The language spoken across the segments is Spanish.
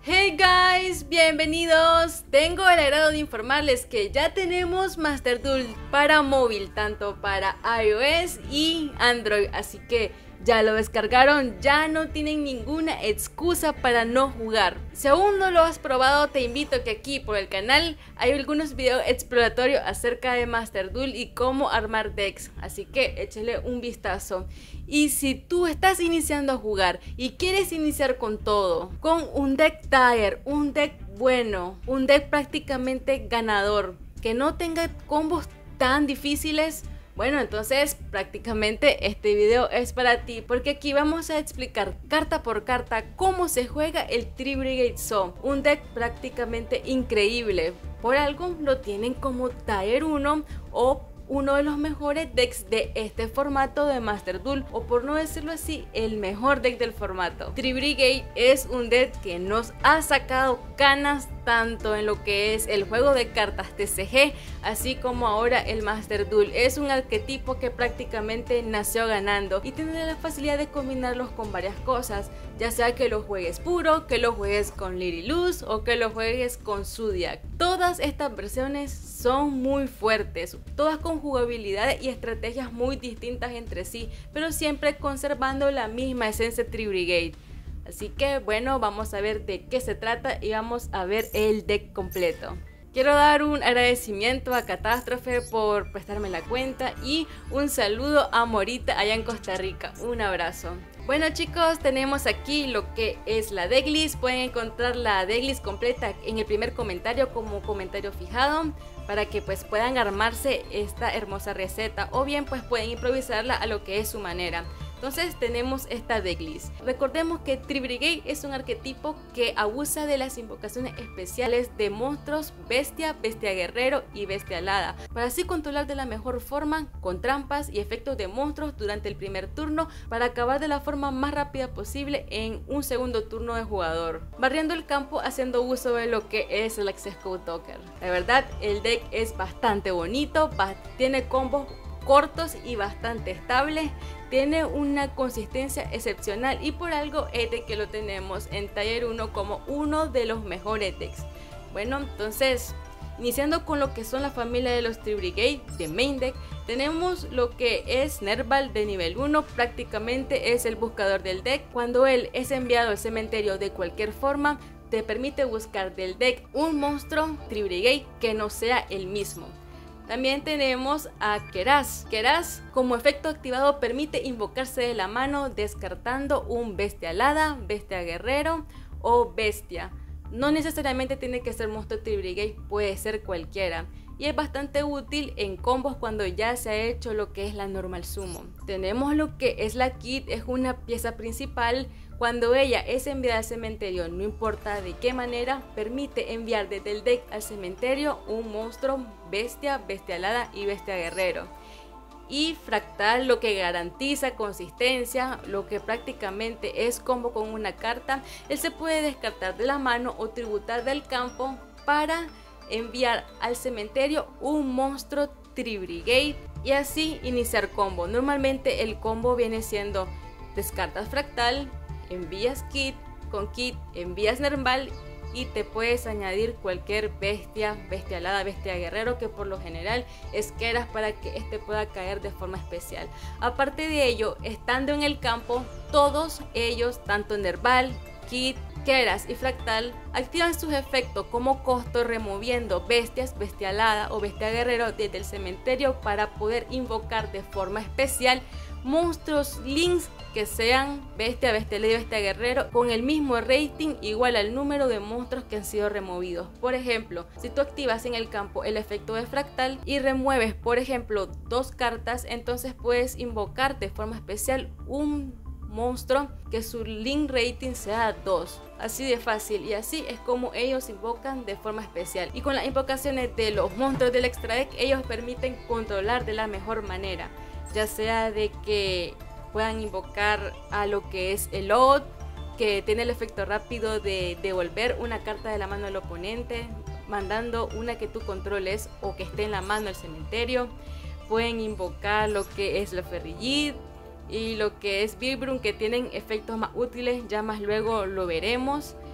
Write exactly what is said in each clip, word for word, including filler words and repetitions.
Hey guys, bienvenidos. Tengo el agrado de informarles que ya tenemos Master Duel para móvil, tanto para iOS y Android, así que ya lo descargaron, ya no tienen ninguna excusa para no jugar. Si aún no lo has probado, te invito a que aquí por el canal hay algunos videos exploratorios acerca de Master Duel y cómo armar decks, así que échale un vistazo. Y si tú estás iniciando a jugar y quieres iniciar con todo, con un deck tier, un deck bueno, un deck prácticamente ganador, que no tenga combos tan difíciles, bueno, entonces prácticamente este video es para ti, porque aquí vamos a explicar carta por carta cómo se juega el Tree Brigade Zone, un deck prácticamente increíble. Por algo lo tienen como tier uno o uno de los mejores decks de este formato de Master Duel, o por no decirlo así, el mejor deck del formato. Tree Brigade es un deck que nos ha sacado canas tanto en lo que es el juego de cartas T C G, así como ahora el Master Duel. Es un arquetipo que prácticamente nació ganando y tiene la facilidad de combinarlos con varias cosas, ya sea que lo juegues puro, que lo juegues con Lily Luz o que lo juegues con Zodiac. Todas estas versiones son muy fuertes, todas con jugabilidades y estrategias muy distintas entre sí, pero siempre conservando la misma esencia de Tree Brigade. Así que bueno, vamos a ver de qué se trata y vamos a ver el deck completo. Quiero dar un agradecimiento a Catástrofe por prestarme la cuenta y un saludo a Morita allá en Costa Rica. Un abrazo. Bueno chicos, tenemos aquí lo que es la decklist. Pueden encontrar la decklist completa en el primer comentario como comentario fijado, para que pues puedan armarse esta hermosa receta, o bien pues pueden improvisarla a lo que es su manera. Entonces tenemos esta decklist. Recordemos que Tree Brigade es un arquetipo que abusa de las invocaciones especiales de monstruos bestia, bestia guerrero y bestia alada, para así controlar de la mejor forma con trampas y efectos de monstruos durante el primer turno, para acabar de la forma más rápida posible en un segundo turno de jugador, barriendo el campo haciendo uso de lo que es el Access Code Talker. La verdad, el deck es bastante bonito, tiene combos cortos y bastante estables, tiene una consistencia excepcional y por algo es de que lo tenemos en tier uno como uno de los mejores decks. Bueno, entonces iniciando con lo que son la familia de los Tree Brigade de main deck, tenemos lo que es Nerval de nivel uno, prácticamente es el buscador del deck. Cuando él es enviado al cementerio de cualquier forma, te permite buscar del deck un monstruo Tree Brigade que no sea el mismo. También tenemos a Keraz. Keraz, como efecto activado, permite invocarse de la mano descartando un bestia alada, bestia guerrero o bestia. No necesariamente tiene que ser monstruo Tree Brigade, puede ser cualquiera. Y es bastante útil en combos cuando ya se ha hecho lo que es la normal summon. Tenemos lo que es la Kit, es una pieza principal. Cuando ella es enviada al cementerio, no importa de qué manera, permite enviar desde el deck al cementerio un monstruo bestia, bestia alada y bestia guerrero. Y Fractal, lo que garantiza consistencia, lo que prácticamente es combo con una carta. Él se puede descartar de la mano o tributar del campo para enviar al cementerio un monstruo Tree Brigade y así iniciar combo. Normalmente el combo viene siendo descartas Fractal, envías Kit, con Kit envías Nerval y te puedes añadir cualquier bestia, bestia alada, bestia guerrero, que por lo general es Keraz para que este pueda caer de forma especial. Aparte de ello, estando en el campo, todos ellos, tanto Nerval, Kit, Keraz y Fractal, activan sus efectos como costo removiendo bestias, bestia alada o bestia guerrero desde el cementerio para poder invocar de forma especial monstruos links que sean bestia, bestia alada y bestia guerrero con el mismo rating igual al número de monstruos que han sido removidos. Por ejemplo, si tú activas en el campo el efecto de Fractal y remueves por ejemplo dos cartas, entonces puedes invocar de forma especial un monstruo que su link rating sea dos. Así de fácil, y así es como ellos invocan de forma especial. Y con las invocaciones de los monstruos del extra deck, ellos permiten controlar de la mejor manera, ya sea de que puedan invocar a lo que es el Odd, que tiene el efecto rápido de devolver una carta de la mano del oponente, mandando una que tú controles o que esté en la mano del cementerio. Pueden invocar lo que es la Ferrijid y lo que es Vibrum, que tienen efectos más útiles, ya más luego lo veremos.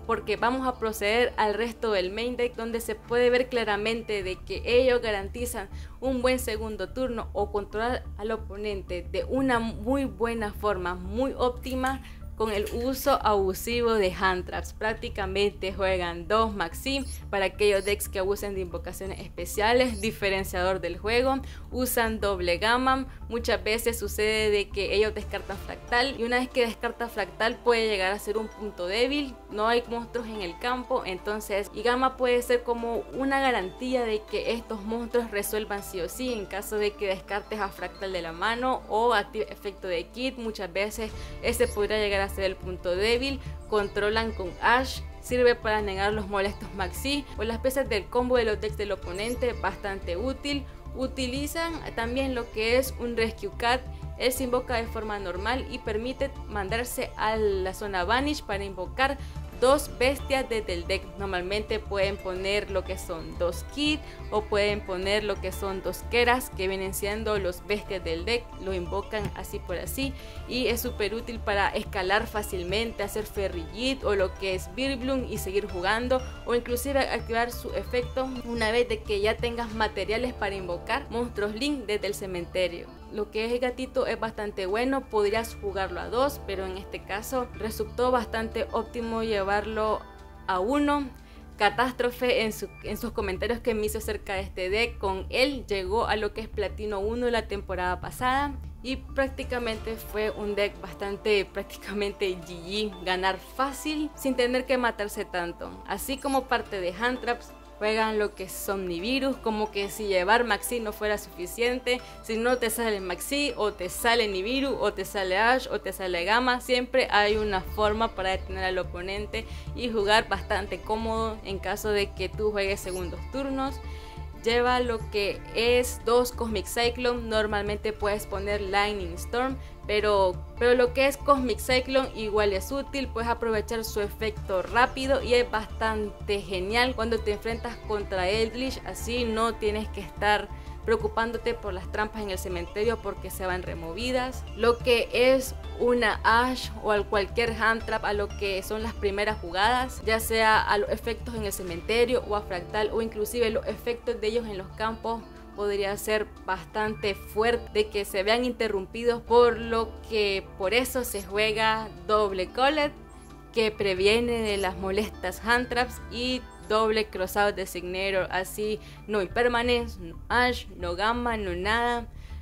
porque vamos a proceder al resto del main deck, donde se puede ver claramente de que ellos garantizan un buen segundo turno o controlar al oponente de una muy buena forma, muy óptima, con el uso abusivo de hand traps. Prácticamente juegan dos Maxim para aquellos decks que abusen de invocaciones especiales, diferenciador del juego. Usan doble gamma. Muchas veces sucede de que ellos descartan fractal, y una vez que descarta fractal puede llegar a ser un punto débil. No hay monstruos en el campo, entonces y gamma puede ser como una garantía de que estos monstruos resuelvan sí o sí en caso de que descartes a fractal de la mano o active efecto de kit. Muchas veces ese podría llegar a ser el punto débil. Controlan con Ash, sirve para negar los molestos Maxi o las piezas del combo de los decks del oponente, bastante útil. Utilizan también lo que es un Rescue Cat. Él se invoca de forma normal y permite mandarse a la zona Vanish para invocar dos bestias desde el deck. Normalmente pueden poner lo que son dos Kid o pueden poner lo que son dos Keras, que vienen siendo los bestias del deck. Lo invocan así por así y es súper útil para escalar fácilmente, hacer Ferrijit o lo que es Virbloom y seguir jugando, o inclusive activar su efecto una vez de que ya tengas materiales para invocar monstruos Link desde el cementerio. Lo que es el gatito es bastante bueno, podrías jugarlo a dos, pero en este caso resultó bastante óptimo llevarlo a uno. Catástrofe en, su, en sus comentarios que me hizo acerca de este deck, con él llegó a lo que es Platino uno la temporada pasada y prácticamente fue un deck bastante, prácticamente G G, ganar fácil sin tener que matarse tanto. Así como parte de hand traps, juegan lo que es Omnivirus, como que si llevar Maxi no fuera suficiente. Si no te sale Maxi, o te sale Nibiru, o te sale Ash, o te sale Gamma, siempre hay una forma para detener al oponente y jugar bastante cómodo en caso de que tú juegues segundos turnos. Lleva lo que es dos Cosmic Cyclone, normalmente puedes poner Lightning Storm, pero, pero lo que es Cosmic Cyclone igual es útil, puedes aprovechar su efecto rápido y es bastante genial cuando te enfrentas contra Eldritch, así no tienes que estar preocupándote por las trampas en el cementerio porque se van removidas. Lo que es una Ash o a cualquier hand trap a lo que son las primeras jugadas, ya sea a los efectos en el cementerio o a fractal o inclusive los efectos de ellos en los campos, podría ser bastante fuerte de que se vean interrumpidos, por lo que por eso se juega doble Collet, que previene de las molestas hand traps, y doble Crossout Designator, así no Impermanence, no Ash, no Gamma, no nada.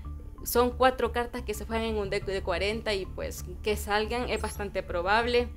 Son cuatro cartas que se juegan en un deck de cuarenta y pues que salgan es bastante probable.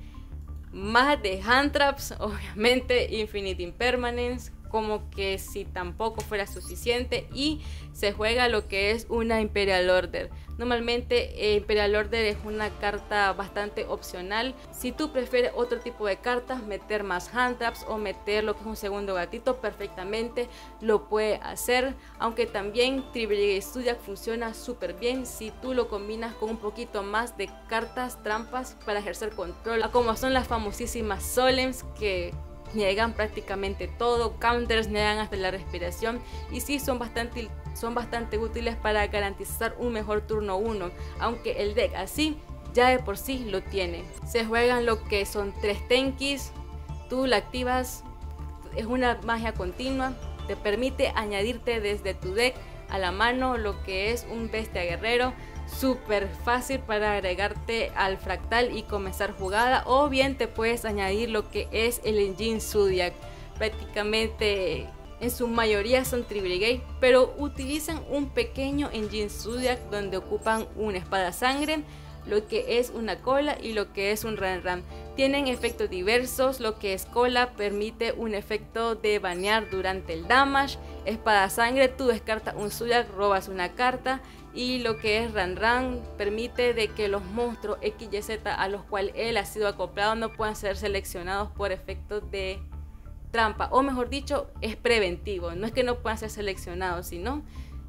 Más de hand traps, obviamente Infinite Impermanence, como que si tampoco fuera suficiente, y se juega lo que es una Imperial Order. Normalmente eh, Imperial Order es una carta bastante opcional. Si tú prefieres otro tipo de cartas, meter más hand traps o meter lo que es un segundo gatito, perfectamente lo puede hacer, aunque también Tribrigade Zodiac funciona súper bien si tú lo combinas con un poquito más de cartas trampas para ejercer control, como son las famosísimas Solemns, que niegan prácticamente todo, counters niegan hasta la respiración, y sí son bastante, son bastante útiles para garantizar un mejor turno uno, aunque el deck así ya de por sí lo tiene. Se juegan lo que son tres Tenkis, tú la activas, es una magia continua, te permite añadirte desde tu deck a la mano lo que es un bestia guerrero, súper fácil para agregarte al fractal y comenzar jugada, o bien te puedes añadir lo que es el Engine Zodiac. Prácticamente en su mayoría son Tribrigade, pero utilizan un pequeño Engine Zodiac donde ocupan una espada sangre, lo que es una cola y lo que es un ran ran. Tienen efectos diversos, lo que es cola permite un efecto de banear durante el damage, espada sangre tú descartas un Zodiac, robas una carta, y lo que es ran ran permite de que los monstruos X Y Z a los cuales él ha sido acoplado no puedan ser seleccionados por efectos de trampa, o mejor dicho es preventivo, no es que no puedan ser seleccionados, sino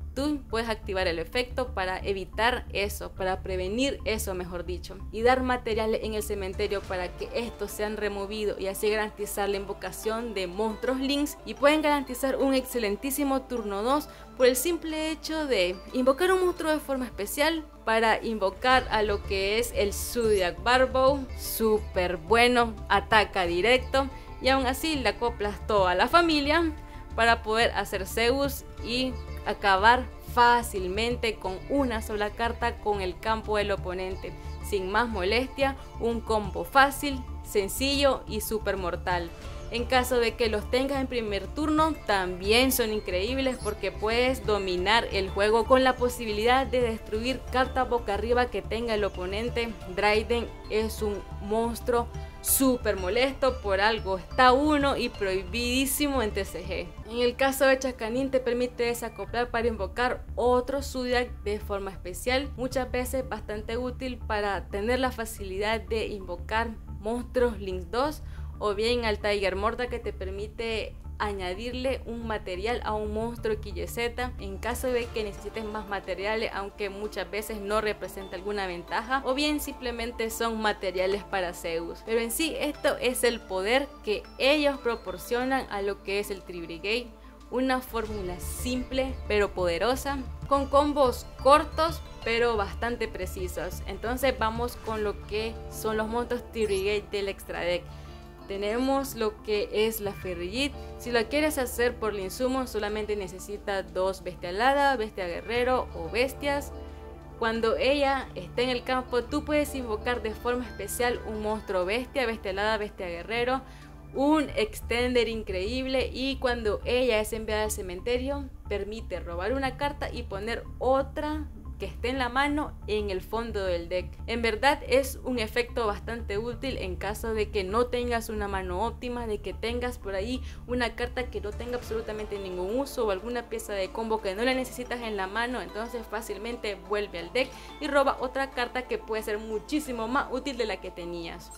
tú puedes activar el efecto para evitar eso, para prevenir eso, mejor dicho, y dar materiales en el cementerio para que estos sean removidos y así garantizar la invocación de monstruos links, y pueden garantizar un excelentísimo turno dos por el simple hecho de invocar un monstruo de forma especial para invocar a lo que es el Zodiac Barbow, súper bueno, ataca directo y aún así le acoplas toda la familia para poder hacer Zeus y acabar fácilmente con una sola carta con el campo del oponente, sin más molestia, un combo fácil, sencillo y súper mortal. En caso de que los tengas en primer turno, también son increíbles porque puedes dominar el juego con la posibilidad de destruir carta boca arriba que tenga el oponente. Dryden es un monstruo súper molesto, por algo está uno y prohibidísimo en T C G. En el caso de Chacanín te permite desacoplar para invocar otro Zodiac de forma especial, muchas veces bastante útil para tener la facilidad de invocar monstruos Link dos, o bien al Tiger Morta que te permite añadirle un material a un monstruo X Y Z en caso de que necesites más materiales, aunque muchas veces no representa alguna ventaja, o bien simplemente son materiales para Zeus. Pero en sí esto es el poder que ellos proporcionan a lo que es el Tree Brigade, una fórmula simple pero poderosa, con combos cortos pero bastante precisos. Entonces vamos con lo que son los monstruos Tree Brigade del extra deck. Tenemos lo que es la Ferrijit. Si lo quieres hacer por el insumo, solamente necesita dos bestia alada, bestia guerrero o bestias. Cuando ella esté en el campo, tú puedes invocar de forma especial un monstruo bestia, bestia alada, bestia guerrero, un extender increíble, y cuando ella es enviada al cementerio, permite robar una carta y poner otra que esté en la mano en el fondo del deck. En verdad es un efecto bastante útil en caso de que no tengas una mano óptima, de que tengas por ahí una carta que no tenga absolutamente ningún uso o alguna pieza de combo que no la necesitas en la mano. Entonces fácilmente vuelve al deck y roba otra carta que puede ser muchísimo más útil de la que tenías.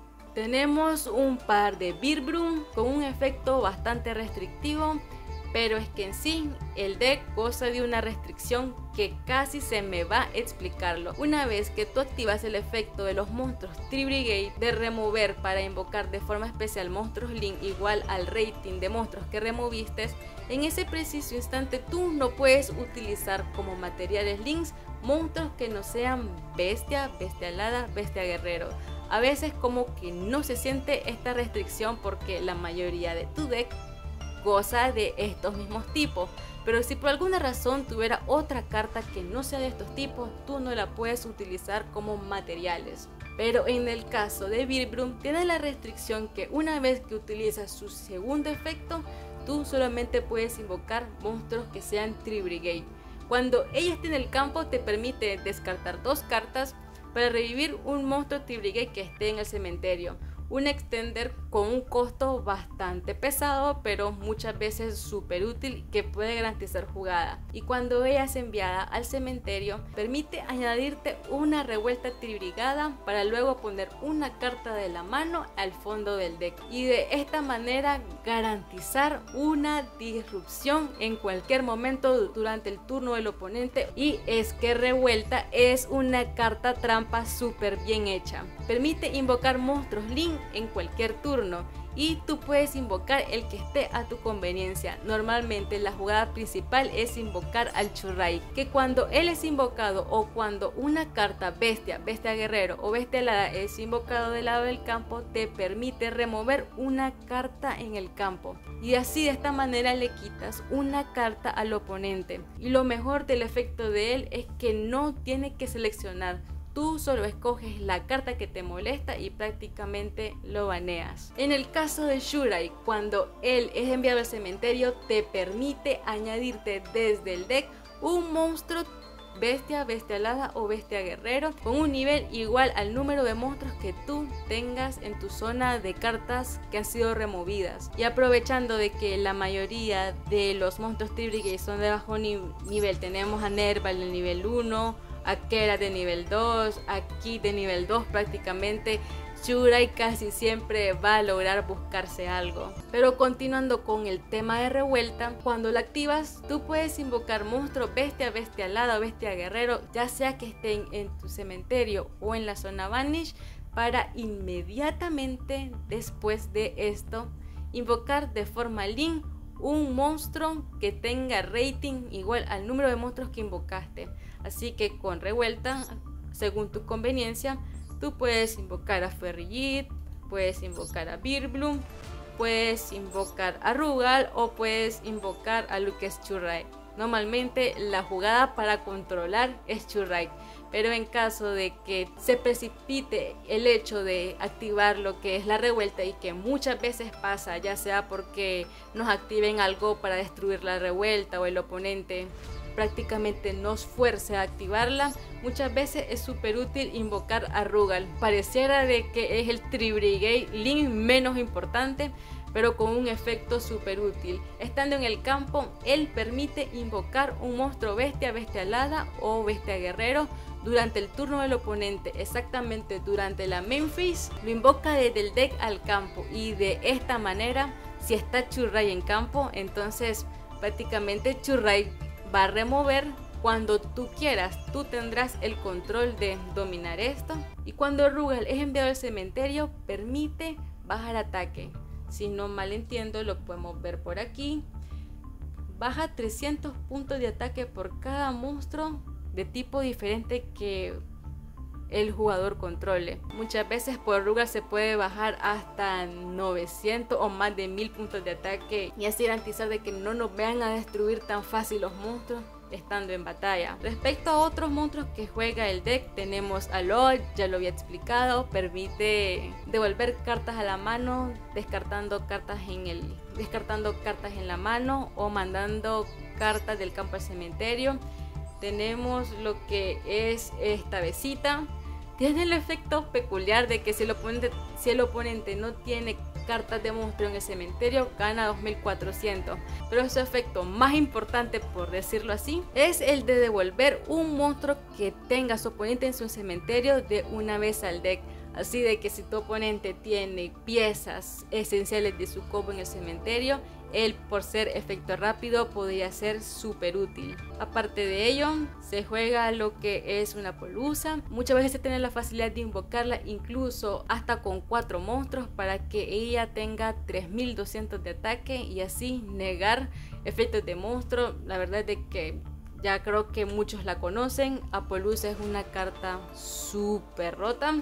Tenemos un par de Birbrum con un efecto bastante restrictivo, pero es que en sí el deck goza de una restricción que casi se me va a explicarlo. Una vez que tú activas el efecto de los monstruos Tree Brigade de remover para invocar de forma especial monstruos Link igual al rating de monstruos que removiste, en ese preciso instante tú no puedes utilizar como materiales Links monstruos que no sean bestia, bestia alada, bestia guerrero. A veces como que no se siente esta restricción porque la mayoría de tu deck goza de estos mismos tipos, pero si por alguna razón tuviera otra carta que no sea de estos tipos, tú no la puedes utilizar como materiales. Pero en el caso de Birbrum tiene la restricción que una vez que utilizas su segundo efecto, tú solamente puedes invocar monstruos que sean Tree Brigade. Cuando ella esté en el campo te permite descartar dos cartas para revivir un monstruo Tree Brigade que esté en el cementerio. Un extender con un costo bastante pesado, pero muchas veces súper útil, que puede garantizar jugada. Y cuando ella es enviada al cementerio, permite añadirte una revuelta tribrigada para luego poner una carta de la mano al fondo del deck. Y de esta manera garantizar una disrupción en cualquier momento durante el turno del oponente. Y es que revuelta es una carta trampa súper bien hecha. Permite invocar monstruos Link en cualquier turno y tú puedes invocar el que esté a tu conveniencia. Normalmente la jugada principal es invocar al Churrai, que cuando él es invocado o cuando una carta bestia, bestia guerrero o bestia alada es invocado del lado del campo, te permite remover una carta en el campo y así de esta manera le quitas una carta al oponente. Y lo mejor del efecto de él es que no tiene que seleccionar. Tú solo escoges la carta que te molesta y prácticamente lo baneas. En el caso de Shurai, cuando él es enviado al cementerio, te permite añadirte desde el deck un monstruo bestia, bestia alada o bestia guerrero con un nivel igual al número de monstruos que tú tengas en tu zona de cartas que han sido removidas. Y aprovechando de que la mayoría de los monstruos Tree Brigade son de bajo ni nivel, tenemos a Nerval de nivel uno, a Kera de nivel dos, a Kid de nivel dos prácticamente. Shurrai casi siempre va a lograr buscarse algo. Pero continuando con el tema de revuelta, cuando la activas, tú puedes invocar monstruo, bestia, bestia alada o bestia guerrero, ya sea que estén en tu cementerio o en la zona Vanish, para inmediatamente después de esto invocar de forma link un monstruo que tenga rating igual al número de monstruos que invocaste. Así que con revuelta, según tu conveniencia, tú puedes invocar a Ferrijit, puedes invocar a Virbloom, puedes invocar a Rugal o puedes invocar a Lucas Shurrai. Normalmente la jugada para controlar es Shurrai, pero en caso de que se precipite el hecho de activar lo que es la revuelta, y que muchas veces pasa, ya sea porque nos activen algo para destruir la revuelta o el oponente prácticamente nos fuerce a activarla, muchas veces es súper útil invocar a Rugal. Pareciera de que es el Tri-Brigade Link menos importante, pero con un efecto súper útil. Estando en el campo, él permite invocar un monstruo bestia, bestia alada o bestia guerrero durante el turno del oponente, exactamente durante la main phase. Lo invoca desde el deck al campo, y de esta manera, si está Shurrai en campo, entonces prácticamente Shurrai va a remover cuando tú quieras. Tú tendrás el control de dominar esto. Y cuando Rugal es enviado al cementerio, permite bajar ataque. Si no mal entiendo, lo podemos ver por aquí. Baja trescientos puntos de ataque por cada monstruo de tipo diferente que el jugador controle. Muchas veces por Rugal se puede bajar hasta novecientos o más de mil puntos de ataque, y así garantizar de que no nos vean a destruir tan fácil los monstruos estando en batalla. Respecto a otros monstruos que juega el deck, tenemos a Lord, ya lo había explicado, permite devolver cartas a la mano, descartando cartas en el descartando cartas en la mano o mandando cartas del campo al cementerio. Tenemos lo que es esta besita. Tiene el efecto peculiar de que si el oponente, si el oponente no tiene cartas de monstruo en el cementerio, gana dos mil cuatrocientos. Pero su efecto más importante, por decirlo así, es el de devolver un monstruo que tenga su oponente en su cementerio de una vez al deck. Así de que si tu oponente tiene piezas esenciales de su combo en el cementerio, él, por ser efecto rápido, podría ser súper útil. Aparte de ello, se juega lo que es una Polusa. Muchas veces se tiene la facilidad de invocarla incluso hasta con cuatro monstruos, para que ella tenga tres mil doscientos de ataque y así negar efectos de monstruo. La verdad es que ya creo que muchos la conocen. Apollousa es una carta súper rota.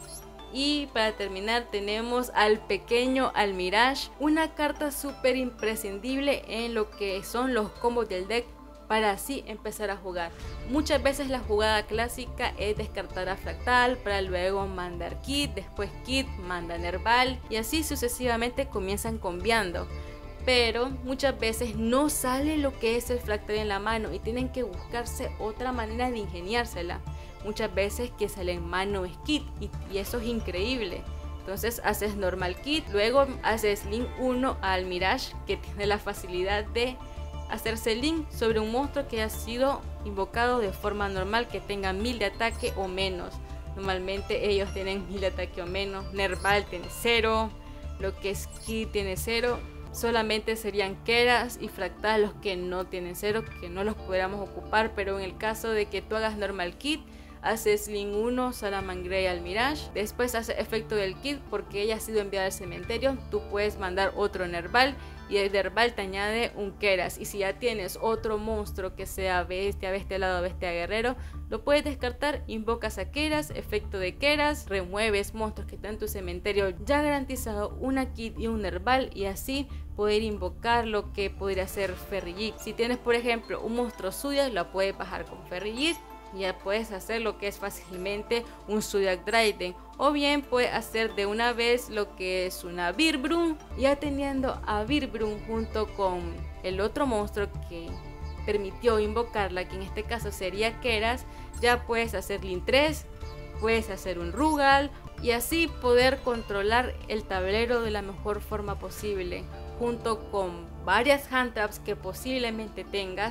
Y para terminar tenemos al pequeño Almiraj, una carta súper imprescindible en lo que son los combos del deck, para así empezar a jugar. Muchas veces la jugada clásica es descartar a Fractal para luego mandar Kit, después Kit manda Nerval, y así sucesivamente comienzan combiando. Pero muchas veces no sale lo que es el Fractal en la mano y tienen que buscarse otra manera de ingeniársela. Muchas veces que sale en mano es Kit, y, y eso es increíble. Entonces haces normal Kit, luego haces link uno a Almiraj, que tiene la facilidad de hacerse link sobre un monstruo que ha sido invocado de forma normal, que tenga mil de ataque o menos. Normalmente ellos tienen mil de ataque o menos. Nerval tiene cero, lo que es Kit tiene cero. Solamente serían Keras y Fractal los que no tienen cero, que no los podríamos ocupar. Pero en el caso de que tú hagas normal Kit, haces link uno Salamangreat Almiraj, después hace efecto del Kit porque ella ha sido enviada al cementerio. Tú puedes mandar otro Nerval y el Nerval te añade un Keras, y si ya tienes otro monstruo que sea bestia, bestia alado, bestia guerrero, lo puedes descartar, invocas a Keras, efecto de Keras, remueves monstruos que están en tu cementerio ya garantizado, una Kit y un Nerval, y así poder invocar lo que podría ser Ferrijit. Si tienes por ejemplo un monstruo Zodiac, lo puedes bajar con Ferrijit. Ya puedes hacer lo que es fácilmente un Zodiac Draiden, o bien puedes hacer de una vez lo que es una Virbloom. Ya teniendo a Virbloom junto con el otro monstruo que permitió invocarla, que en este caso sería Keras, ya puedes hacer link tres, puedes hacer un Rugal, y así poder controlar el tablero de la mejor forma posible, junto con varias hand traps que posiblemente tengas.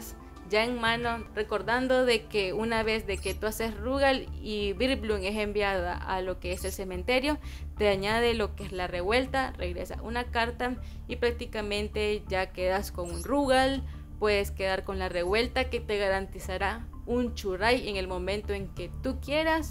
ya en mano, recordando de que una vez de que tú haces Rugal y Vileplume es enviada a lo que es el cementerio, te añade lo que es la revuelta, regresa una carta y prácticamente ya quedas con un Rugal. Puedes quedar con la revuelta que te garantizará un Churray en el momento en que tú quieras,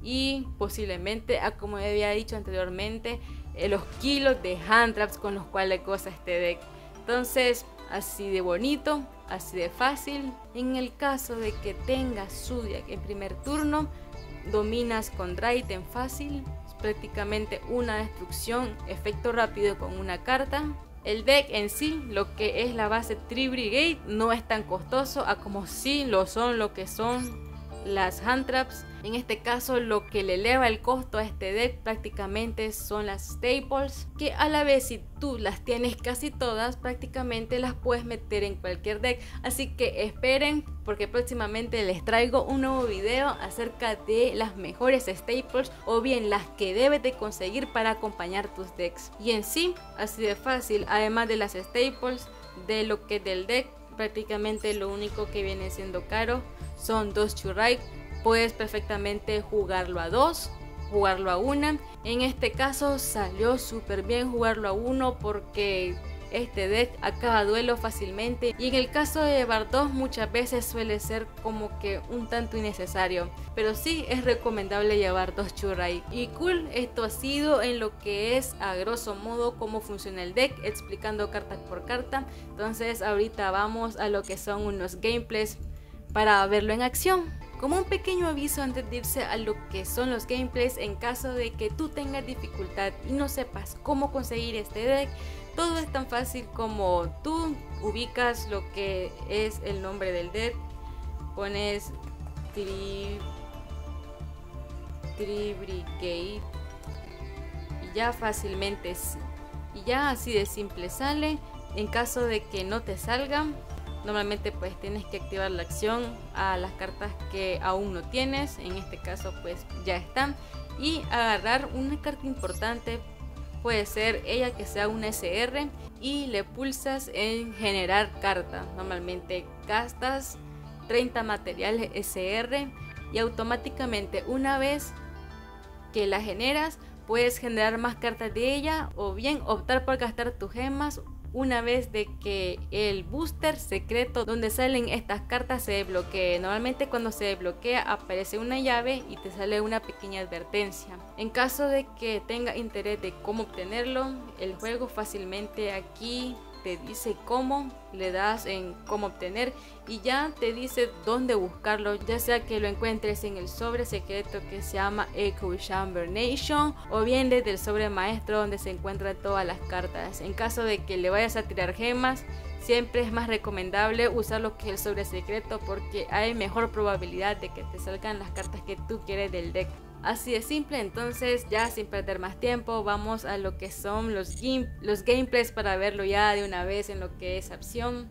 y posiblemente, a como había dicho anteriormente, eh, los kilos de hand traps con los cuales goza este deck. Entonces, así de bonito, así de fácil. En el caso de que tengas Zodiac en primer turno, dominas con Drayden fácil, es prácticamente una destrucción, efecto rápido con una carta. El deck en sí, lo que es la base Tree Brigade, no es tan costoso a como sí lo son lo que son las hand traps. En este caso, lo que le eleva el costo a este deck prácticamente son las staples, que a la vez si tú las tienes casi todas, prácticamente las puedes meter en cualquier deck. Así que esperen, porque próximamente les traigo un nuevo video acerca de las mejores staples, o bien las que debes de conseguir para acompañar tus decks. Y en sí, así de fácil, además de las staples, de lo que del deck, prácticamente lo único que viene siendo caro son dos Churray. Puedes perfectamente jugarlo a dos, jugarlo a una. En este caso salió súper bien jugarlo a uno, porque este deck acaba duelo fácilmente, y en el caso de llevar dos muchas veces suele ser como que un tanto innecesario, pero sí es recomendable llevar dos Churray. Y cool, esto ha sido en lo que es a grosso modo cómo funciona el deck, explicando carta por carta. Entonces ahorita vamos a lo que son unos gameplays para verlo en acción. Como un pequeño aviso antes de irse a lo que son los gameplays, en caso de que tú tengas dificultad y no sepas cómo conseguir este deck, todo es tan fácil como tú ubicas lo que es el nombre del deck, pones Tree, Tree Brigade y ya fácilmente, y ya así de simple sale. En caso de que no te salgan, normalmente pues tienes que activar la acción a las cartas que aún no tienes, en este caso pues ya están, y agarrar una carta importante. Puede ser ella que sea una S R y le pulsas en generar carta. Normalmente gastas treinta materiales S R y automáticamente una vez que la generas puedes generar más cartas de ella, o bien optar por gastar tus gemas una vez de que el booster secreto donde salen estas cartas se desbloquee. Normalmente cuando se desbloquea aparece una llave y te sale una pequeña advertencia. En caso de que tenga interés de cómo obtenerlo, el juego fácilmente aquí te dice cómo, le das en cómo obtener y ya te dice dónde buscarlo, ya sea que lo encuentres en el sobre secreto que se llama Echo Chamber Nation, o bien desde el sobre maestro donde se encuentran todas las cartas. En caso de que le vayas a tirar gemas, siempre es más recomendable usar lo que es el sobre secreto, porque hay mejor probabilidad de que te salgan las cartas que tú quieres del deck. Así de simple. Entonces, ya sin perder más tiempo, vamos a lo que son los, game, los gameplays para verlo ya de una vez en lo que es acción.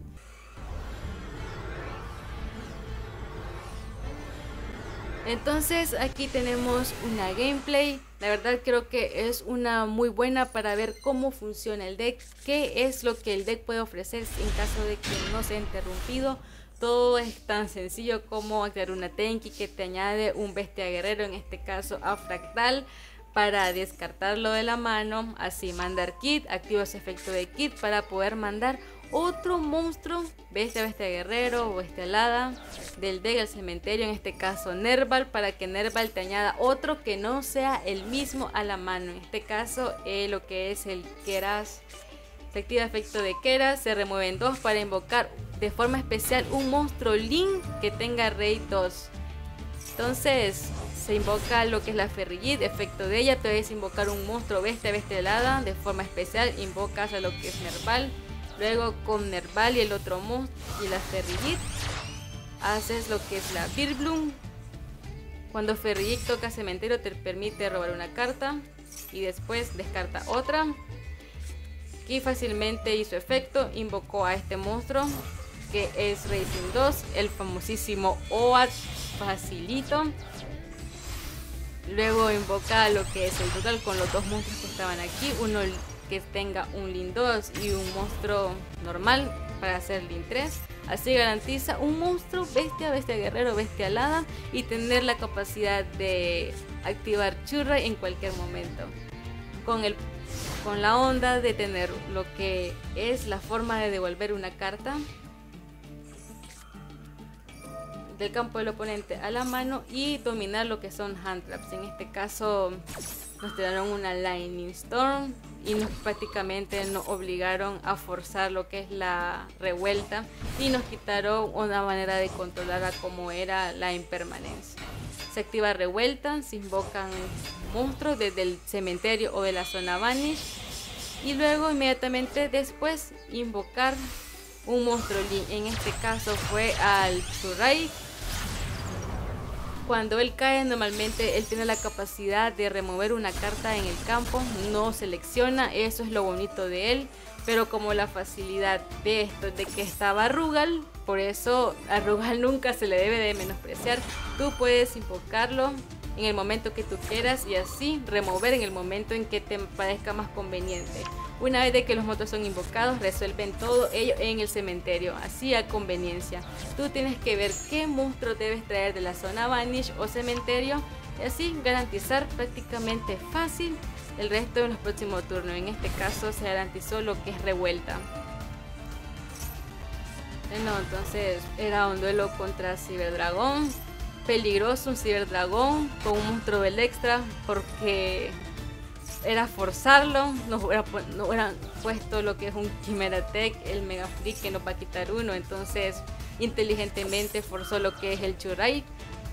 Entonces aquí tenemos una gameplay. La verdad creo que es una muy buena para ver cómo funciona el deck, qué es lo que el deck puede ofrecer en caso de que no sea interrumpido. Todo es tan sencillo como activar una Tenki que te añade un bestia guerrero, en este caso a Fractal, para descartarlo de la mano. Así mandar kit, activa ese efecto de kit para poder mandar otro monstruo, bestia, bestia guerrero o bestia alada del deck al cementerio, en este caso Nerval, para que Nerval te añada otro que no sea el mismo a la mano. En este caso eh, lo que es el Keras. Se activa efecto de Keras, se remueven dos para invocar de forma especial un monstruo Link que tenga rey dos. Entonces se invoca lo que es la Ferrijit, efecto de ella, te debes invocar un monstruo bestia, bestia helada, de forma especial invocas a lo que es Nerval. Luego con Nerval y el otro monstruo y la Ferrijit haces lo que es la Vileplume. Cuando Ferrijit toca cementerio te permite robar una carta y después descarta otra. Aquí fácilmente hizo efecto, invocó a este monstruo que es Racing dos, el famosísimo Oat, facilito. Luego invoca lo que es el total con los dos monstruos que estaban aquí, uno que tenga un Link dos y un monstruo normal. para hacer Link tres. Así garantiza un monstruo, bestia, bestia guerrero, bestia alada y tener la capacidad de activar Churray en cualquier momento. Con, el, con la onda de tener lo que es la forma de devolver una carta del campo del oponente a la mano y dominar lo que son hand traps. En este caso nos tiraron una Lightning Storm y nos prácticamente nos obligaron a forzar lo que es la revuelta y nos quitaron una manera de controlar a como era la impermanencia. Se activa revuelta, se invocan monstruos desde el cementerio o de la zona Vanish y luego inmediatamente después invocar un monstruo Link. En este caso fue al Churray. Cuando él cae, normalmente él tiene la capacidad de remover una carta en el campo, no selecciona, eso es lo bonito de él, pero como la facilidad de esto, de que estaba Rugal, por eso a Rugal nunca se le debe de menospreciar, tú puedes invocarlo en el momento que tú quieras y así remover en el momento en que te parezca más conveniente. Una vez de que los monstruos son invocados, resuelven todo ello en el cementerio, así a conveniencia. Tú tienes que ver qué monstruo debes traer de la zona Vanish o cementerio y así garantizar prácticamente fácil el resto de los próximos turnos. En este caso se garantizó lo que es revuelta. Bueno, entonces era un duelo contra Ciberdragón. Peligroso un Ciberdragón con un monstruo del extra porque era forzarlo, nos hubiera, no hubieran puesto lo que es un Chimera Tech, el Mega Freak que nos va a quitar uno, entonces inteligentemente forzó lo que es el Churray.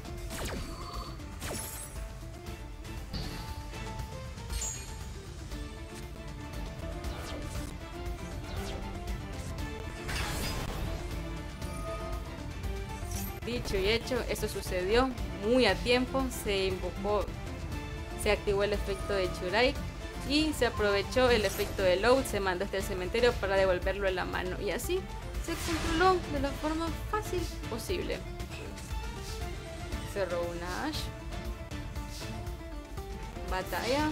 Dicho y hecho, eso sucedió muy a tiempo, se invocó, se activó el efecto de Churray y se aprovechó el efecto de Load, se mandó hasta el cementerio para devolverlo en la mano y así se controló de la forma fácil posible. Cerró una Ash, batalla.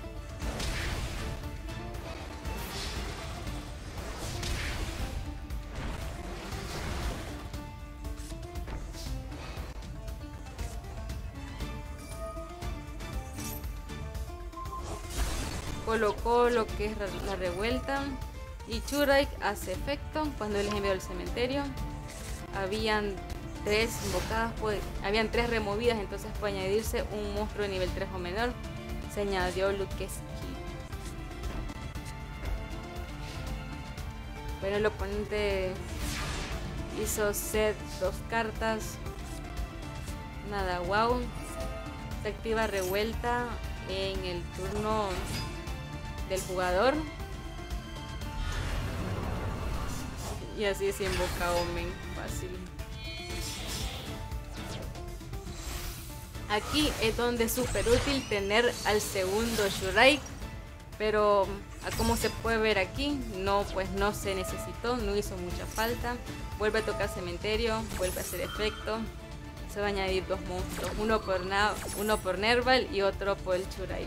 Colocó lo que es la revuelta y Churray hace efecto cuando les envió al cementerio. Habían tres invocadas, pues, habían tres removidas, entonces puede añadirse un monstruo de nivel tres o menor. Se añadió Lukeski. Bueno, el oponente hizo set dos cartas. Nada, wow. Se activa revuelta en el turno del jugador y así se invoca Omen fácil. Aquí es donde es súper útil tener al segundo Churray, pero a como se puede ver aquí, no, pues no se necesitó, no hizo mucha falta. Vuelve a tocar cementerio, vuelve a hacer efecto. Se va a añadir dos monstruos, uno por, Na uno por Nerval y otro por el Churray.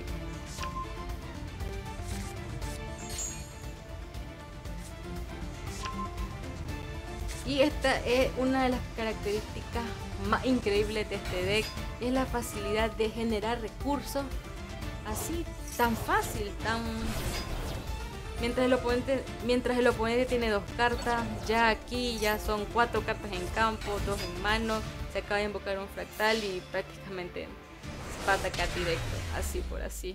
Y esta es una de las características más increíbles de este deck, es la facilidad de generar recursos así, tan fácil, tan... Mientras el oponente, mientras el oponente tiene dos cartas, ya aquí ya son cuatro cartas en campo, dos en mano, se acaba de invocar un fractal y prácticamente va a atacar directo, así por así.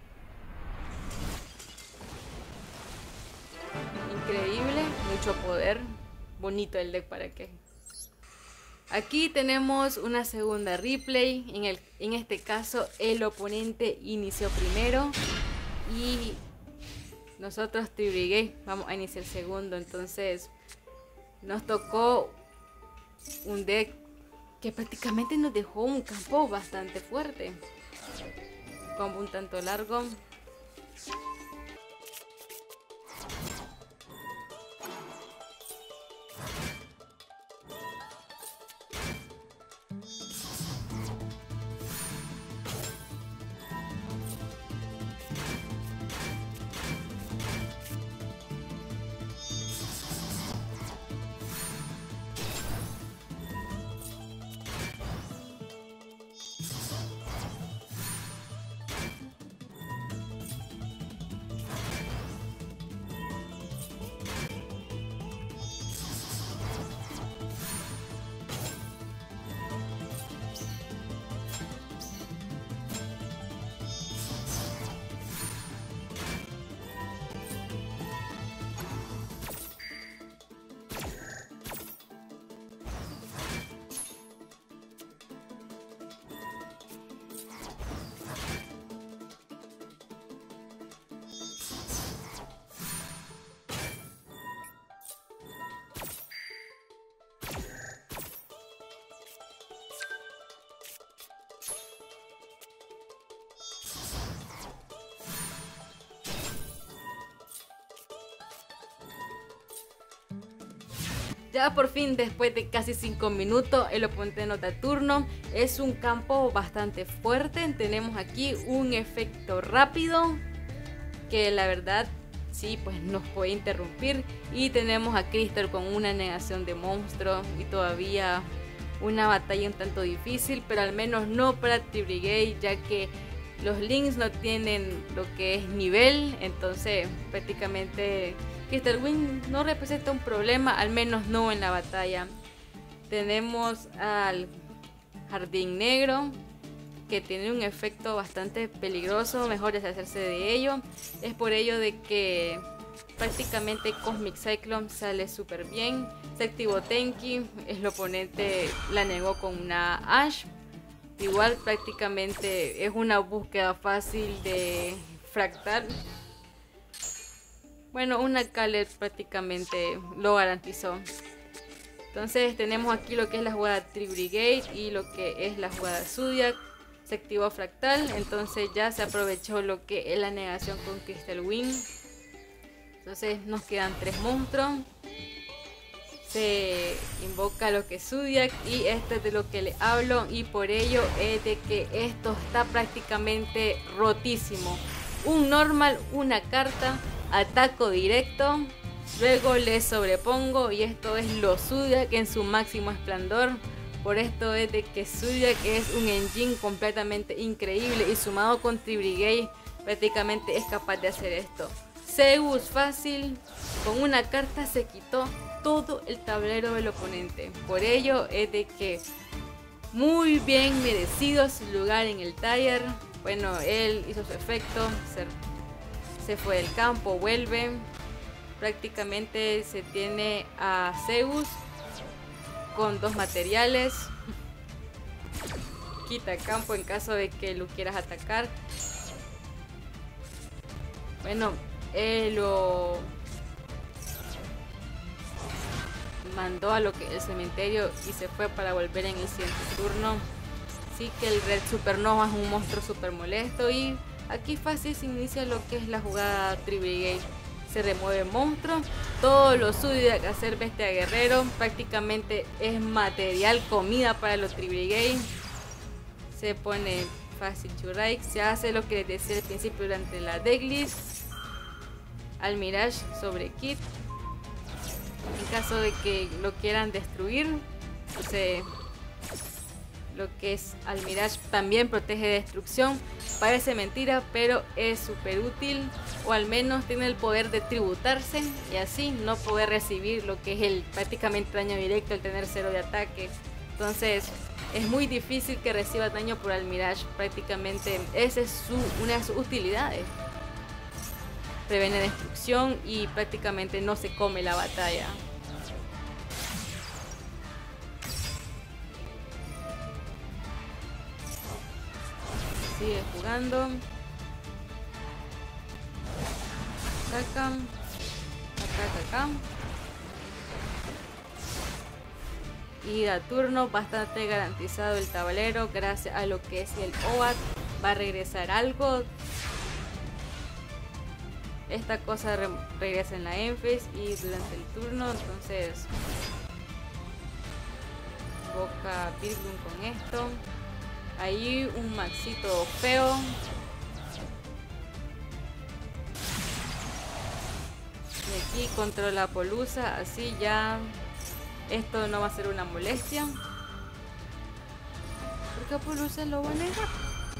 Increíble, mucho poder. Bonito el deck, para qué. Aquí tenemos una segunda replay. En, el, en este caso el oponente inició primero y nosotros Tri-Brigade vamos a iniciar segundo. Entonces nos tocó un deck que prácticamente nos dejó un campo bastante fuerte. Combo un tanto largo. Ya por fin, después de casi cinco minutos, el oponente nos da turno. Es un campo bastante fuerte. Tenemos aquí un efecto rápido que la verdad sí, pues nos puede interrumpir. Y tenemos a Crystal con una negación de monstruo y todavía una batalla un tanto difícil, pero al menos no para T-Brigade, ya que los Lynx no tienen lo que es nivel. Entonces prácticamente Crystal Wing no representa un problema, al menos no en la batalla. Tenemos al Jardín Negro, que tiene un efecto bastante peligroso, mejor deshacerse de ello. Es por ello de que prácticamente Cosmic Cyclone sale súper bien. Se activó Tenki, el oponente la negó con una Ash. Igual prácticamente es una búsqueda fácil de fractal. Bueno, una Calet prácticamente lo garantizó. Entonces tenemos aquí lo que es la jugada T-Brigade y lo que es la jugada Zodiac. Se activó fractal, entonces ya se aprovechó lo que es la negación con Crystal Wing. Entonces nos quedan tres monstruos. Se invoca lo que es Zodiac y esto es de lo que le hablo, y por ello es de que esto está prácticamente rotísimo. Un normal, una carta, ataco directo, luego le sobrepongo y esto es lo Zodiac en su máximo esplendor. Por esto es de que Zodiac es un engine completamente increíble y sumado con T-Brigade prácticamente es capaz de hacer esto. Zeus fácil, con una carta se quitó todo el tablero del oponente. Por ello es de que muy bien merecido su lugar en el tier. Bueno, él hizo su efecto, se, se fue del campo, vuelve. Prácticamente se tiene a Zeus con dos materiales. Quita campo en caso de que lo quieras atacar. Bueno, él lo mandó a lo que el cementerio y se fue para volver en el siguiente turno. Así que el Red Supernova es un monstruo súper molesto y aquí fácil se inicia lo que es la jugada T-Brigade. Se remueve monstruo, todo lo Zodiac a hacer bestia guerrero, prácticamente es material, comida para los T-Brigade. Se pone fácil Churraik, se hace lo que les decía al principio durante la decklist, al Mirage sobre Kit. En caso de que lo quieran destruir, entonces lo que es al Mirage también protege de destrucción. Parece mentira, pero es súper útil, o al menos tiene el poder de tributarse y así no poder recibir lo que es el prácticamente daño directo al tener cero de ataque. Entonces es muy difícil que reciba daño por al Mirage, prácticamente esa es su, una de sus utilidades. Previene destrucción y prácticamente no se come la batalla. Sigue jugando. Ataca. Ataca acá. Y da turno, bastante garantizado el tablero gracias a lo que es el O A T. Va a regresar algo. Esta cosa re regresa en la Enfys y durante el turno, entonces invoca Birbloom con esto. Ahí un maxito feo. Y aquí controla a Polusa, así ya esto no va a ser una molestia. Porque a Polusa lo va a negar.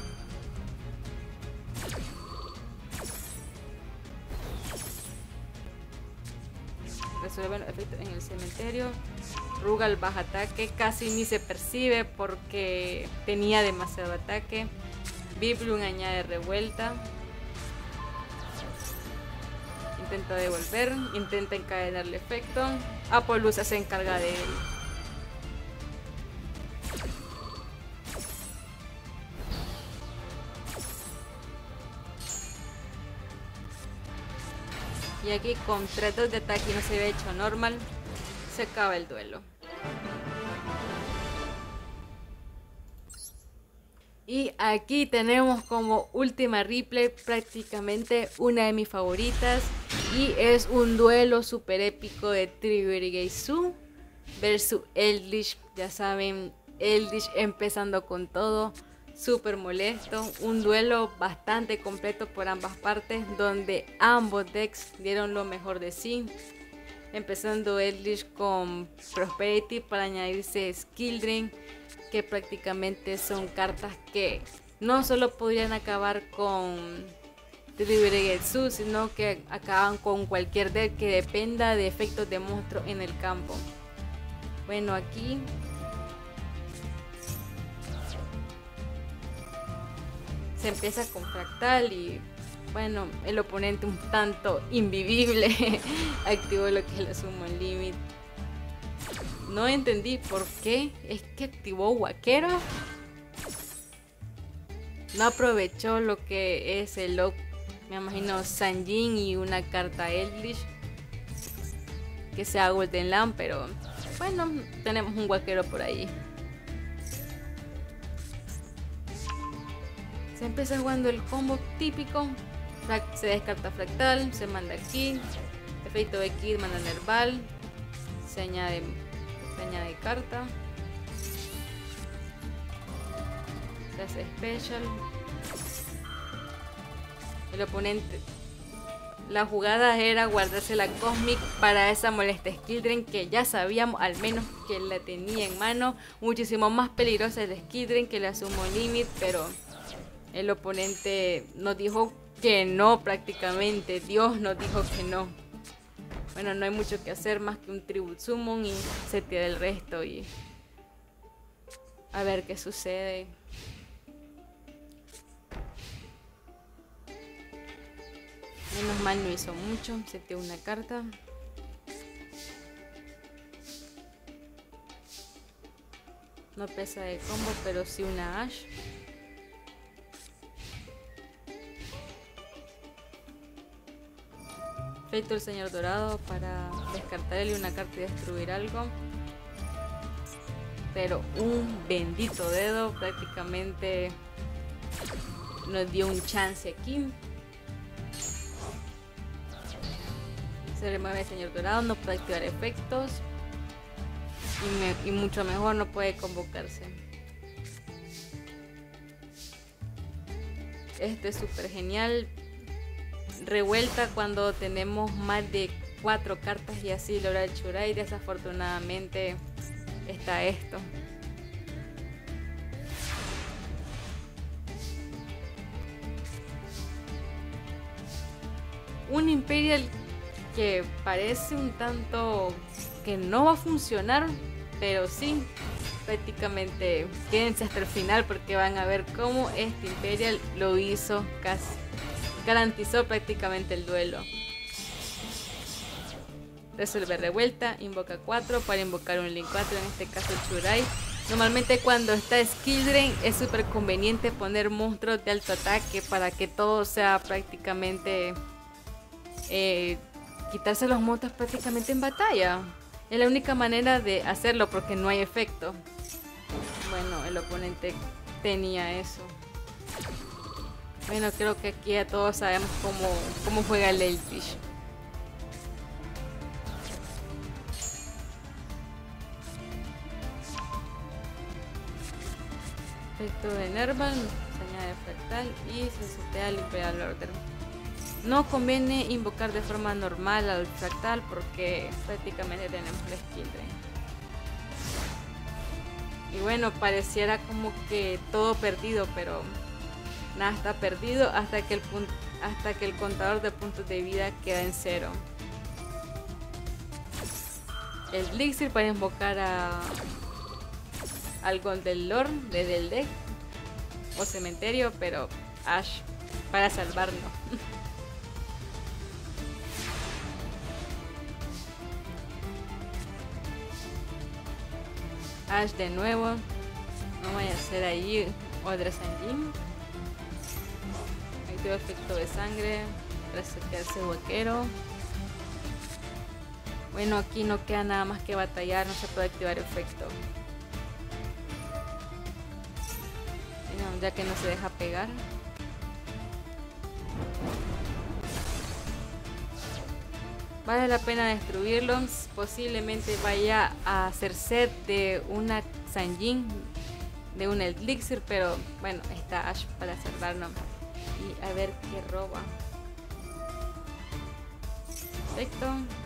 Resuelven efectos en el cementerio. Rugal baja ataque, casi ni se percibe porque tenía demasiado ataque. Birbloom añade revuelta. Intenta devolver, intenta encadenarle efecto. Apolusa se encarga de él. Y aquí con tres dos de ataque no se había hecho normal. Se acaba el duelo. Y aquí tenemos como última replay prácticamente una de mis favoritas. Y es un duelo super épico de T-Brigade Zoo versus Eldritch. Ya saben, Eldritch empezando con todo, súper molesto. Un duelo bastante completo por ambas partes, donde ambos decks dieron lo mejor de sí. Empezando Eldritch con Prosperity para añadirse Skill Drain, que prácticamente son cartas que no solo podrían acabar con Delivery Getsu, sino que acaban con cualquier deck que dependa de efectos de monstruo en el campo. Bueno, aquí se empieza con Fractal y bueno, el oponente un tanto invivible activó lo que es la Summon Limit. No entendí por qué es que activó Huaquero. No aprovechó lo que es el lock, me imagino Sanjin y una carta Eldritch que sea Golden Lamp, pero bueno, tenemos un Huaquero por ahí. Se empieza jugando el combo típico. Se descarta Fractal, se manda Kid, efecto de Kid manda Nerval, se añade, se añade carta, se hace Special. El oponente, la jugada era guardarse la Cosmic para esa molesta Skill Drain que ya sabíamos al menos que la tenía en mano. Muchísimo más peligrosa el Skill Drain que la Summon Limit, pero el oponente nos dijo que no, prácticamente Dios nos dijo que no. Bueno, no hay mucho que hacer más que un Tribute Summon y se tira el resto y a ver qué sucede. Menos mal no hizo mucho, se tiró una carta. No pesa de combo, pero sí una Ash. Efecto el Señor Dorado para descartarle una carta y destruir algo. Pero un bendito dedo prácticamente nos dio un chance aquí. Se remueve el Señor Dorado, no puede activar efectos. Y, me, y mucho mejor no puede convocarse. Esto es súper genial. Revuelta cuando tenemos más de cuatro cartas y así logra el Churai. Desafortunadamente está esto. Un Imperial que parece un tanto que no va a funcionar, pero sí, prácticamente quédense hasta el final porque van a ver cómo este Imperial lo hizo casi. Garantizó prácticamente el duelo. Resuelve revuelta, invoca cuatro para invocar un Link cuatro, en este caso el Churai. Normalmente cuando está Skill Drain es súper conveniente poner monstruos de alto ataque para que todo sea prácticamente eh, quitarse los monstruos prácticamente en batalla. Es la única manera de hacerlo porque no hay efecto. Bueno, el oponente tenía eso. Bueno, creo que aquí ya todos sabemos cómo, cómo juega el Eldritch. Efecto de Nerval, se añade Fractal y se setea el Imperial Order. No conviene invocar de forma normal al Fractal porque prácticamente tenemos el Skill Drain. Y bueno, pareciera como que todo perdido, pero nada está perdido hasta que el punto, hasta que el contador de puntos de vida queda en cero. El Elixir para invocar a al Golden Lord desde el deck o cementerio, pero Ash para salvarnos. Ash de nuevo, no voy a hacer ahí otra Sanjin. Activo efecto de sangre para sacarse Huaquero. Bueno, aquí no queda nada más que batallar, no se puede activar efecto. Bueno, ya que no se deja pegar. Vale la pena destruirlos. Posiblemente vaya a hacer set de una Sanjin, de un Elixir, pero bueno, está Ash para salvarnos. Y a ver qué roba. Perfecto.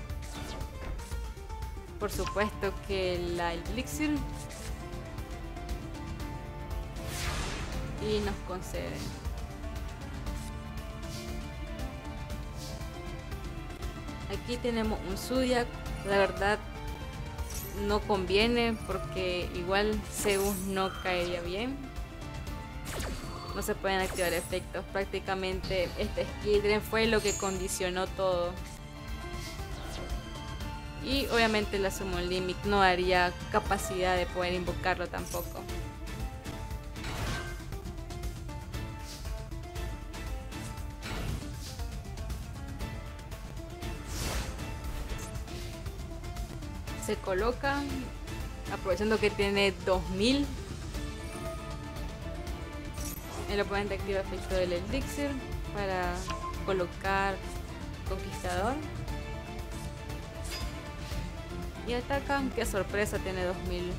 Por supuesto que la Elixir. Y nos concede. Aquí tenemos un Zodiac. La verdad no conviene porque igual Zeus no caería bien. No se pueden activar efectos. Prácticamente este Skildren fue lo que condicionó todo. Y obviamente la Summon Limit no daría capacidad de poder invocarlo tampoco. Se coloca, aprovechando que tiene dos mil. El oponente activa efecto del Elixir para colocar Conquistador. Y atacan, qué sorpresa, tiene dos mil.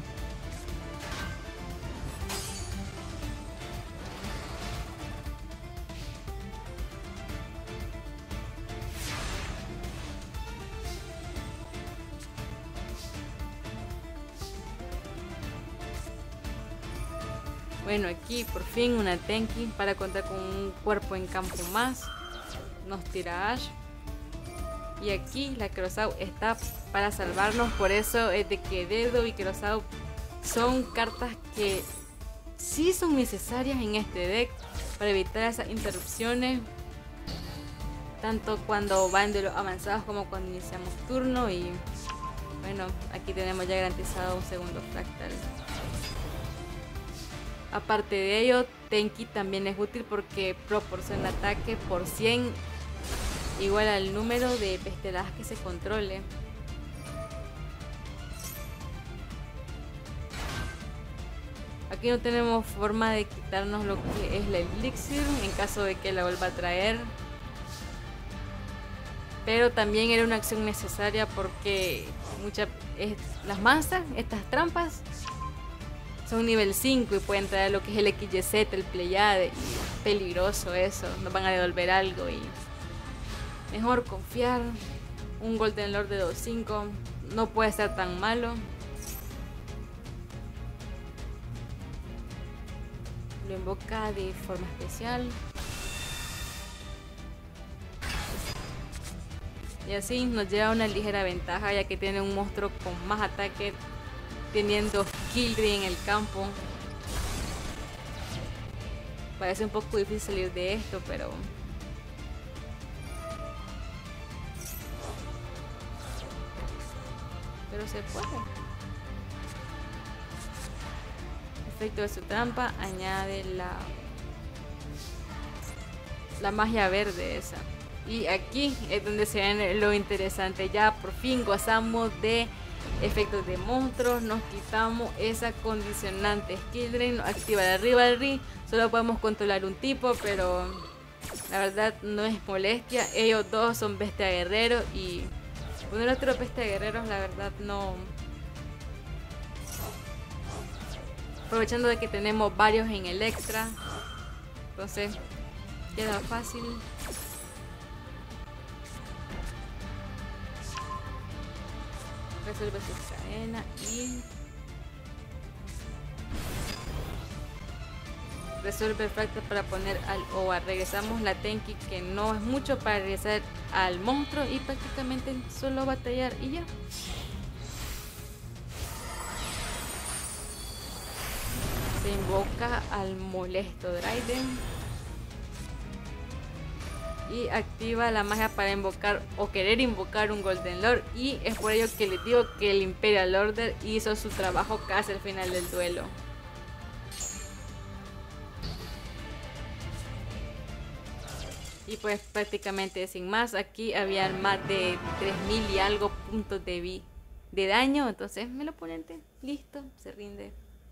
Bueno, aquí por fin una Tenki para contar con un cuerpo en campo más. Nos tira Ash. Y aquí la Crossout está para salvarnos. Por eso es de que Dedo y Crossout son cartas que sí son necesarias en este deck para evitar esas interrupciones, tanto cuando van de los avanzados como cuando iniciamos turno. Y bueno, aquí tenemos ya garantizado un segundo fractal. Aparte de ello, Tenki también es útil porque proporciona ataque por cien igual al número de besteladas que se controle. Aquí no tenemos forma de quitarnos lo que es la Elixir en caso de que la vuelva a traer. Pero también era una acción necesaria porque muchas es, las masas, estas trampas, son nivel cinco y pueden traer lo que es el X Y Z, el Pleiade. Y peligroso eso, nos van a devolver algo y mejor confiar. Un Golden Lord de dos cinco no puede ser tan malo. Lo invoca de forma especial. Y así nos lleva una ligera ventaja, ya que tiene un monstruo con más ataque, teniendo Skildren en el campo. Parece un poco difícil salir de esto, pero pero se puede. Efecto de su trampa, añade la la magia verde esa. Y aquí es donde se ve lo interesante. Ya por fin gozamos de efectos de monstruos, nos quitamos esa condicionante. Skildren activa la Rivalry, solo podemos controlar un tipo, pero la verdad no es molestia. Ellos dos son bestia guerrero y poner otro bestia guerreros la verdad no. Aprovechando de que tenemos varios en el extra, entonces queda fácil. Resuelve su cadena y resuelve el fractal para poner al O A. Regresamos la Tenki, que no es mucho para regresar al monstruo y prácticamente solo batallar y ya. Se invoca al molesto Dryden y activa la magia para invocar o querer invocar un Golden Lord, y es por ello que les digo que el Imperial Order hizo su trabajo casi al final del duelo. Y pues prácticamente sin más, aquí habían más de tres mil y algo puntos de, vi de daño, entonces el oponente listo, se rinde.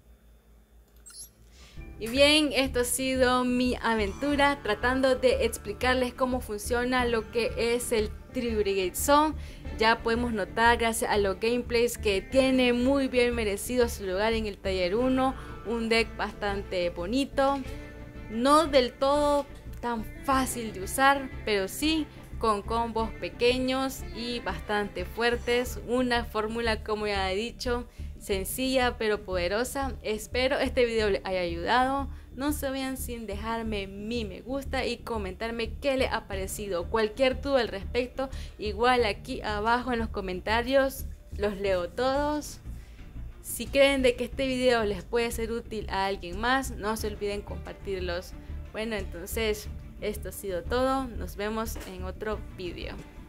Y bien, esto ha sido mi aventura tratando de explicarles cómo funciona lo que es el Three Brigade Zone. Ya podemos notar gracias a los gameplays que tiene muy bien merecido su lugar en el Taller uno. Un deck bastante bonito, no del todo tan fácil de usar, pero sí con combos pequeños y bastante fuertes. Una fórmula, como ya he dicho, sencilla pero poderosa. Espero este video les haya ayudado. No se vayan sin dejarme mi me gusta y comentarme qué les ha parecido. Cualquier duda al respecto, igual aquí abajo en los comentarios los leo todos. Si creen de que este video les puede ser útil a alguien más, no se olviden compartirlos. Bueno, entonces esto ha sido todo. Nos vemos en otro video.